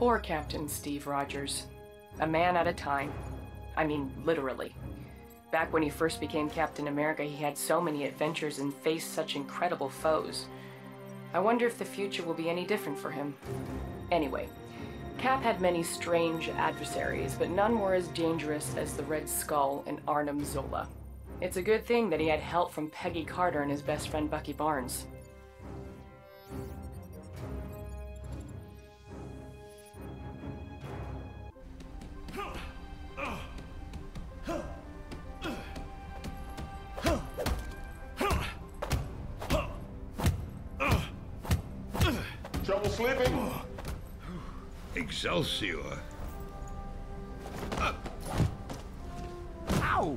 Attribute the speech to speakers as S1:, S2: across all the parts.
S1: Poor Captain Steve Rogers. A man at a time. I mean, literally. Back when he first became Captain America, he had so many adventures and faced such incredible foes. I wonder if the future will be any different for him. Anyway, Cap had many strange adversaries, but none were as dangerous as the Red Skull and Arnim Zola. It's a good thing that he had help from Peggy Carter and his best friend Bucky Barnes.
S2: Trouble sleeping?
S3: Excelsior.
S2: Ow!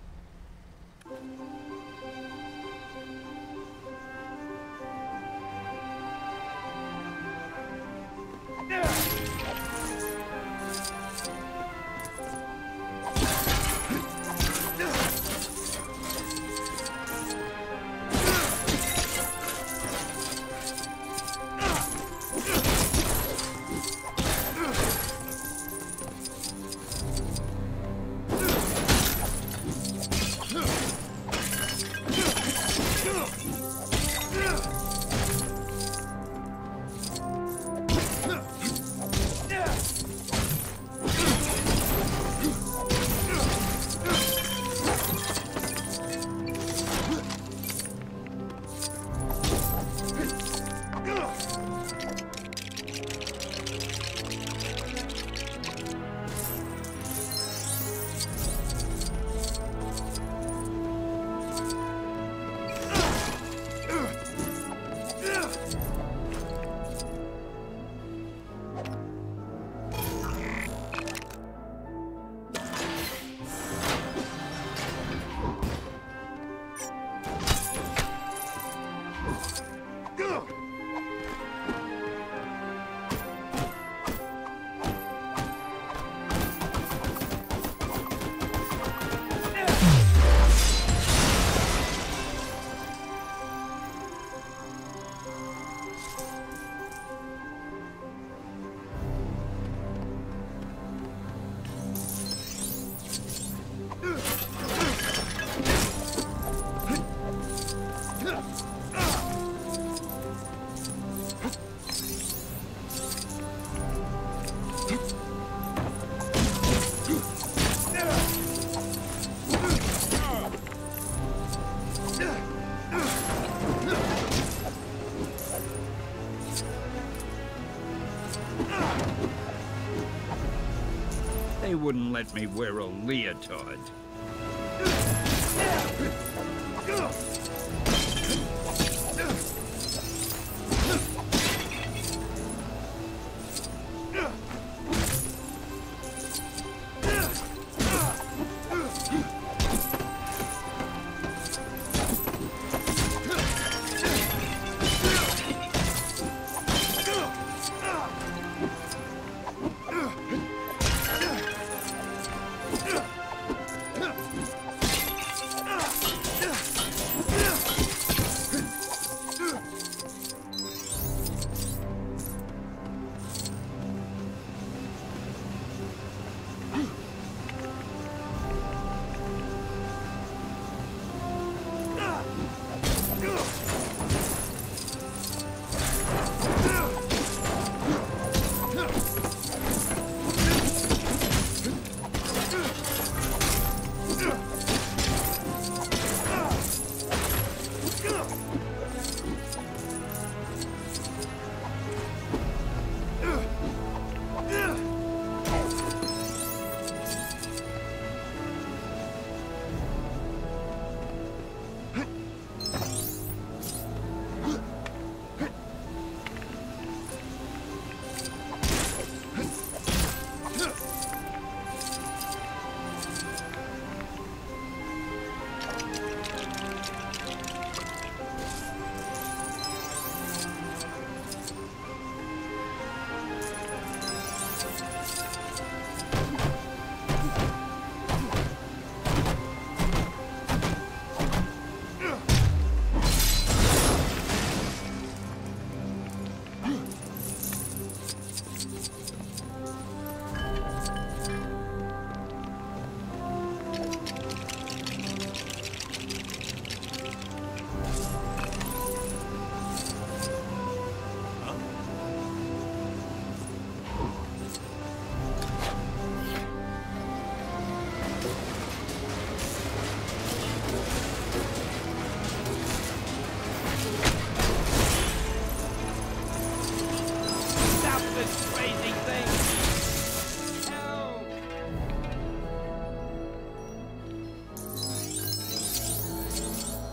S3: They wouldn't let me wear a leotard.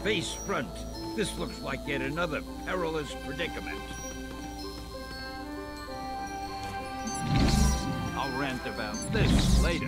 S3: Face front. This looks like yet another perilous predicament. I'll rant about this later.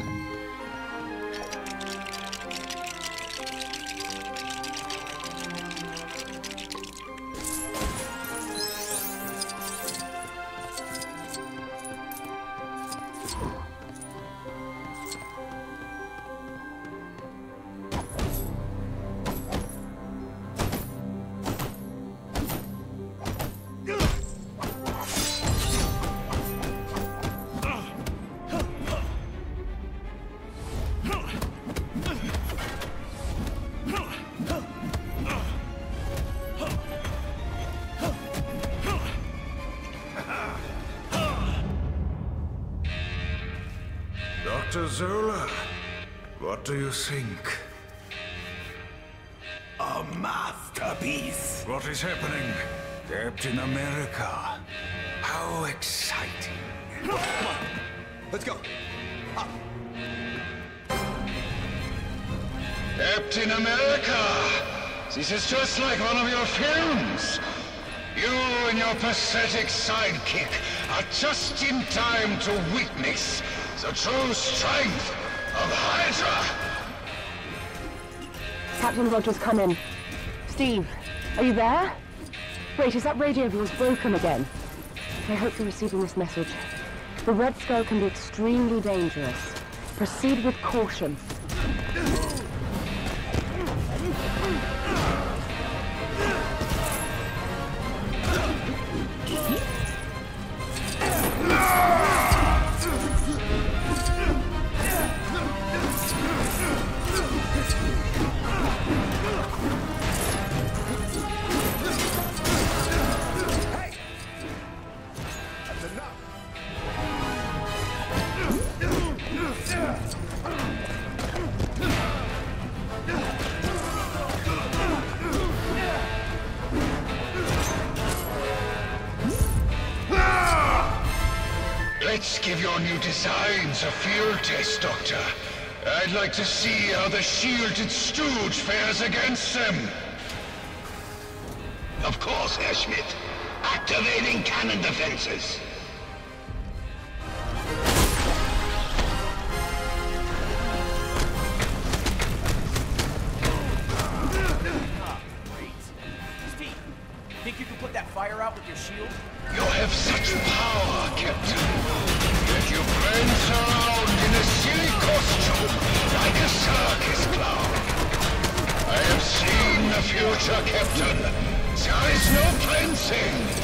S4: Dr. Zola, what do you think?
S5: A masterpiece.
S4: What is happening? Captain America. How exciting.
S5: Come on, let's go. Up.
S4: Captain America! This is just like one of your films. You and your pathetic sidekick are just in time to witness the true strength of Hydra!
S6: Captain Rogers, come in. Steve, are you there? Wait, is that radio of yours broken again? I hope you're receiving this message. The Red Skull can be extremely dangerous. Proceed with caution.
S4: Let's give your new designs a field test, Doctor. I'd like to see how the shielded stooge fares against them.
S5: Of course, Herr Schmidt. Activating cannon defenses.
S7: Steve, think you can put that fire out with your shield?
S4: You have such power, Captain. Yet you prance around in a silly costume like a circus clown. I have seen the future, Captain. There is no prancing.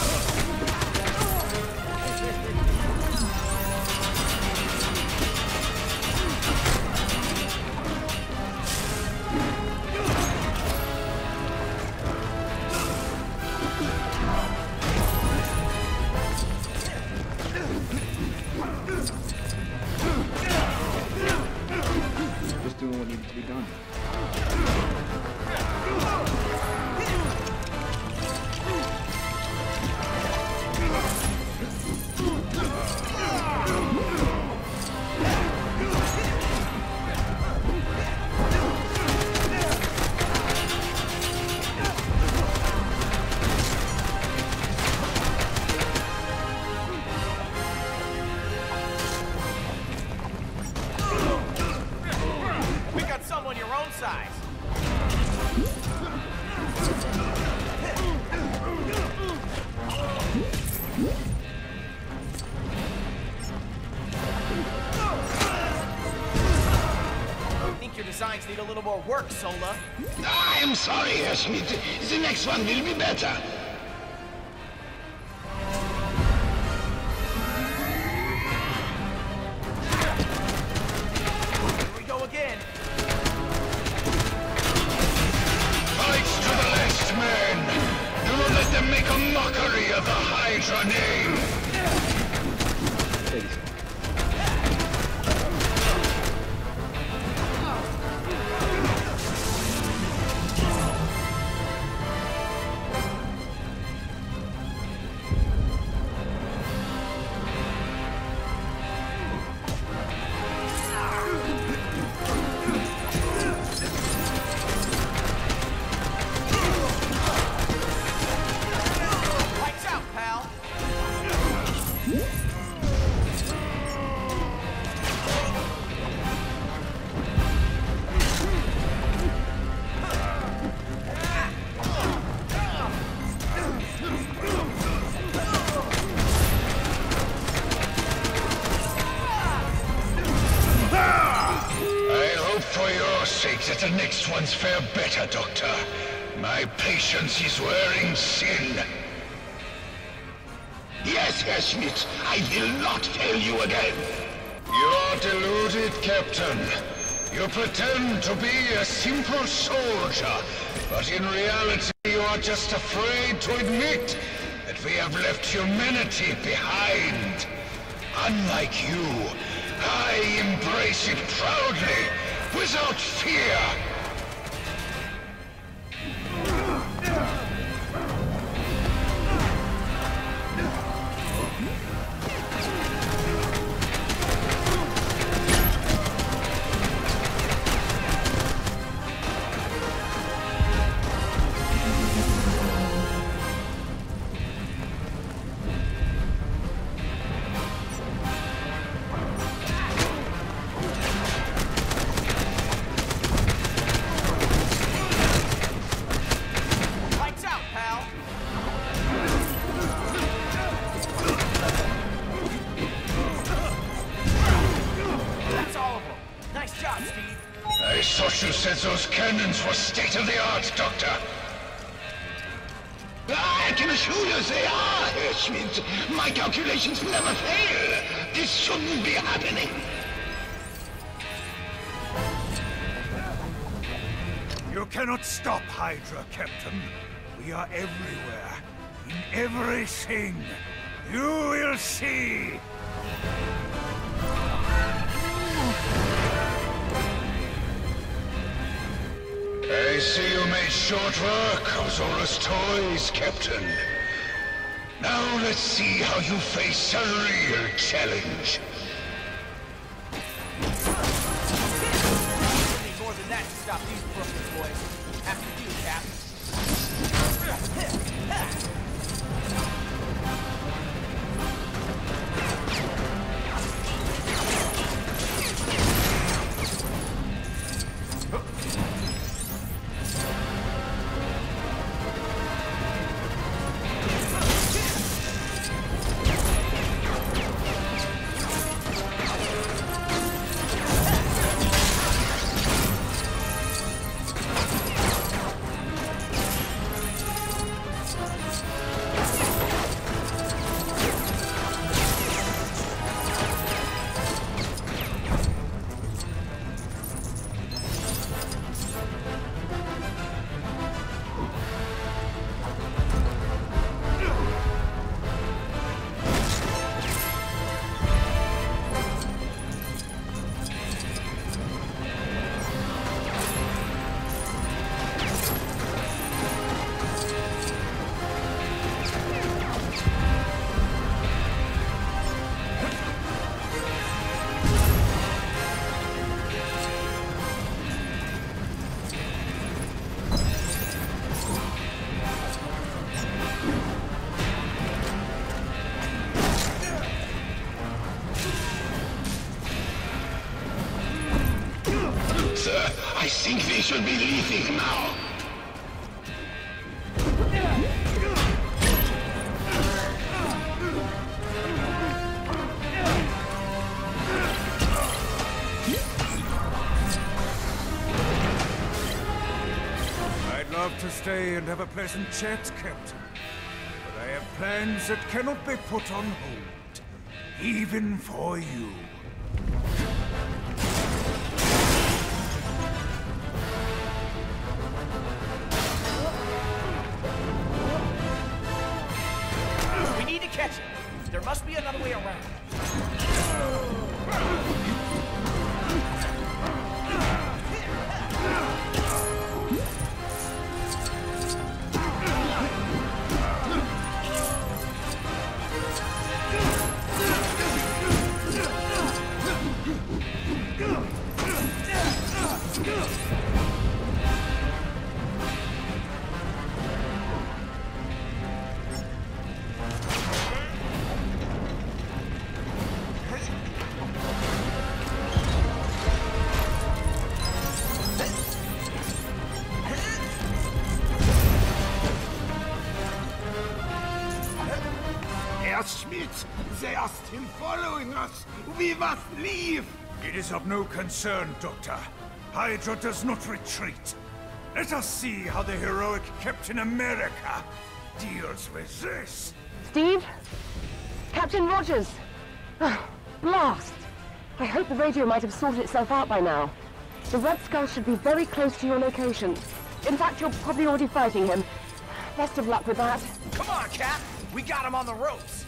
S8: Just doing what needs to be done.
S7: We got someone your own size. I think your designs need a little more work, Sola.
S5: I'm sorry, Herr Schmidt. The next one will be better.
S7: Here we go again.
S4: Fight to the last man. Do not let them make a mockery of the Hydra name.
S8: Take it.
S4: Americans fare better, Doctor. My patience is wearing thin.
S5: Yes, Herr Schmidt, I will not fail you again.
S4: You are deluded, Captain. You pretend to be a simple soldier, but in reality you are just afraid to admit that we have left humanity behind. Unlike you, I embrace it proudly, without fear. I thought you said those cannons were state-of-the-art, Doctor.
S5: I can assure you they are, Herr Schmidt. My calculations never fail. This shouldn't be happening.
S3: You cannot stop Hydra, Captain. We are everywhere. In everything. You will see.
S4: I see you made short work of Zora's toys, Captain. Now let's see how you face a real challenge.
S7: We need more than that to stop these Brooklyn boys. After you, Cap.
S5: Sir, I think we should be leaving now.
S3: I'd love to stay and have a pleasant chat, Captain. But I have plans that cannot be put on hold. Even for you.
S7: We need to catch him. There must be another way around.
S5: Herr Schmidt, they are still following us. We must leave.
S3: It is of no concern, Doctor. Hydra does not retreat. Let us see how the heroic Captain America deals with this.
S6: Steve? Captain Rogers! Blast! I hope the radio might have sorted itself out by now. The Red Skull should be very close to your location. In fact, you're probably already fighting him. Best of luck with that.
S7: Come on, Cap! We got him on the ropes!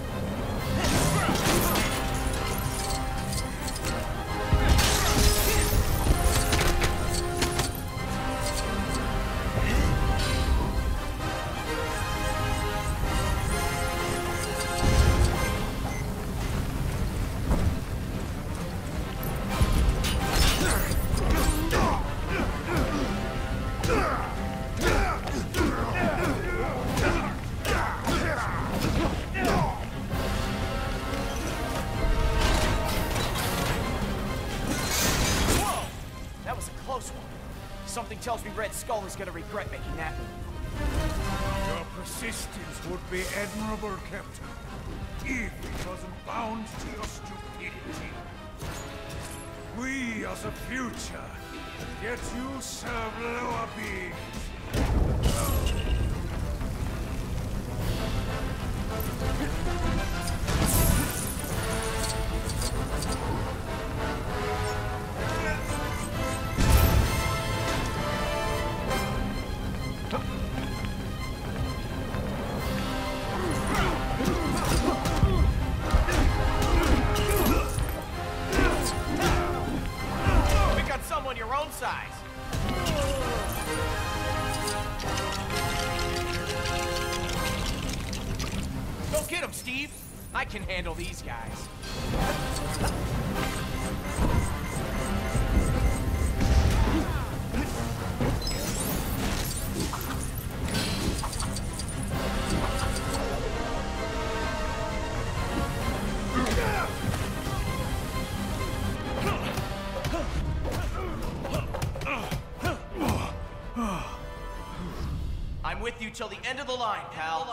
S7: Something tells me Red Skull is gonna regret making that move.
S3: Your persistence would be admirable, Captain, if it wasn't bound to your stupidity. We are the future, yet you serve lower beings.
S7: Your own size. Go get him, Steve. I can handle these guys. I'm with you till the end of the line, pal.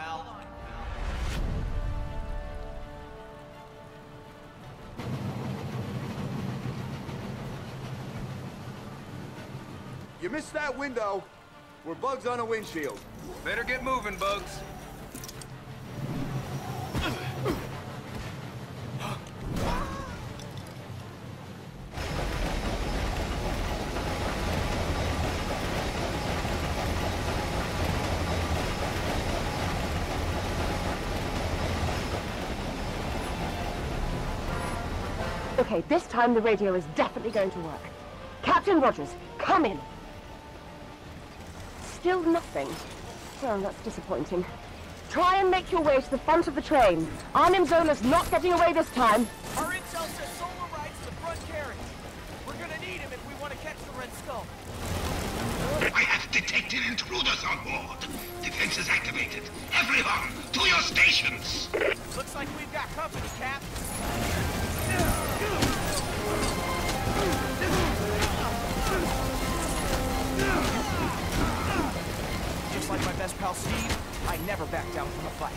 S2: You missed that window. We're bugs on a windshield.
S9: Better get moving, Bugs.
S6: Okay, this time the radio is definitely going to work. Captain Rogers, come in. Still nothing. Well, that's disappointing. Try and make your way to the front of the train. Arnim Zola's not getting away this time.
S7: Our intel says Solar rides the front carriage. We're gonna need him if we want to catch the Red Skull.
S5: I have detected intruders on board. Defenses activated. Everyone, to your stations.
S7: Looks like we've got company, Cap. Just like my best pal Steve, I never back down from a fight.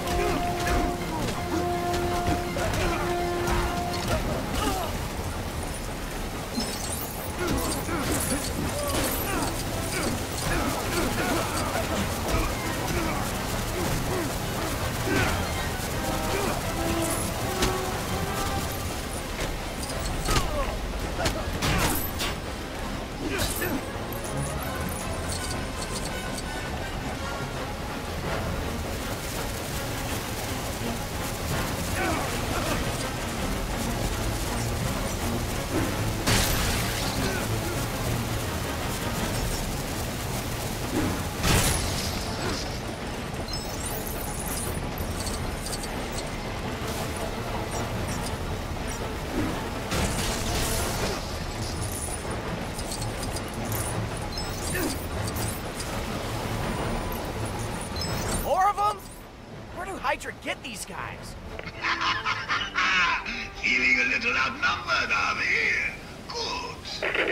S7: Hydra get these guys?
S5: Feeling a little outnumbered, are we? Good.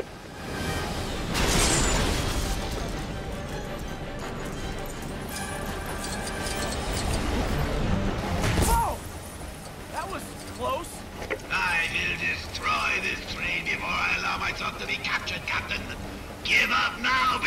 S7: Whoa! That was close.
S5: I will destroy this train before I allow myself to be captured, Captain. Give up now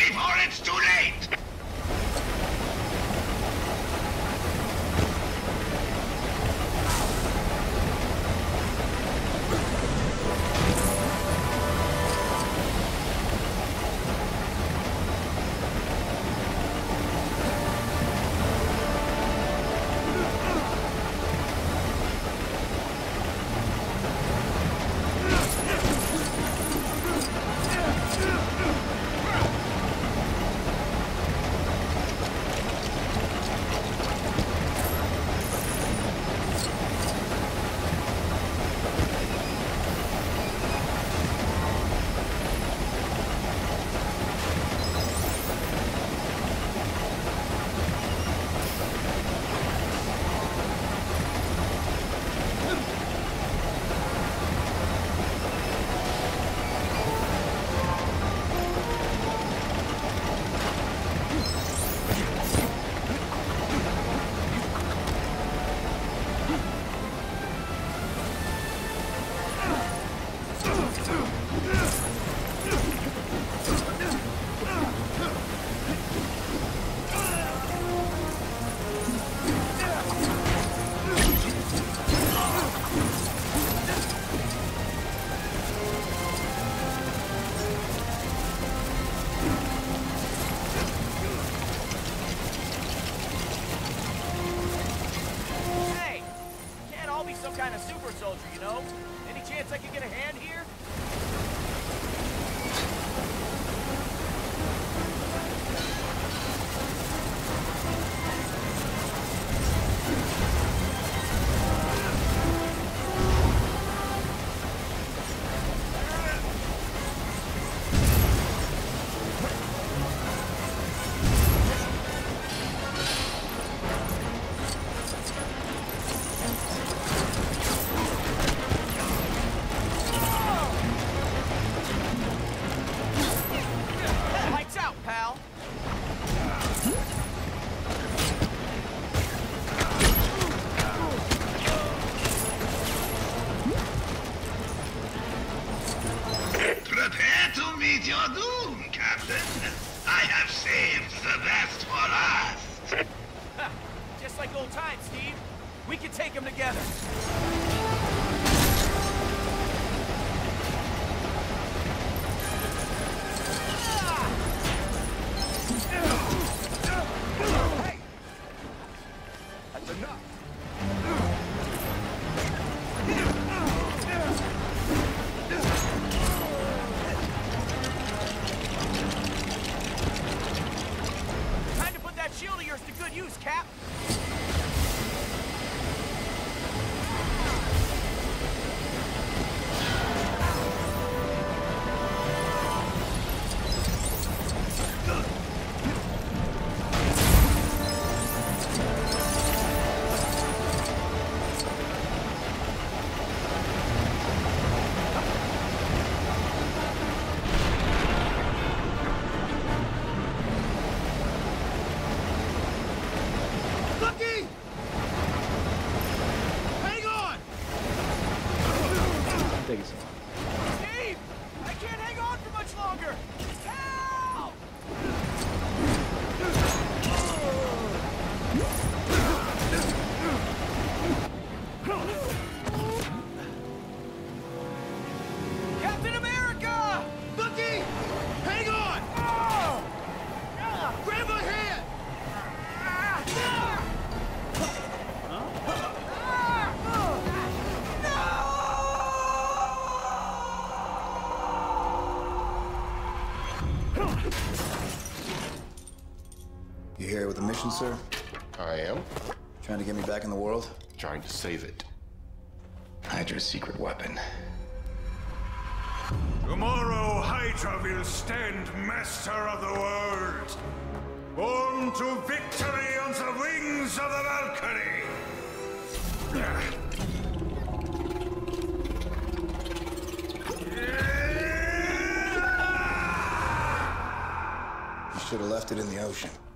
S5: Prepare to meet your doom, Captain. I have saved the best for last.
S7: Just like old times, Steve. We can take them together.
S2: Hey! That's enough.
S7: Time to put that shield of yours to good use, Cap.
S2: Lucky! Hang on!
S8: Take it slow.
S7: Steve! I can't hang on for much longer! Help! Captain America!
S2: Lucky! Hang on! Grab my hand!
S10: You here with a mission, sir?
S11: I am
S10: Trying to get me back in the world?
S11: trying to save it.
S10: Hydra's secret weapon.
S3: Tomorrow, Hydra will stand master of the world. Born to victory on the wings of the Valkyrie.
S10: You should have left it in the ocean.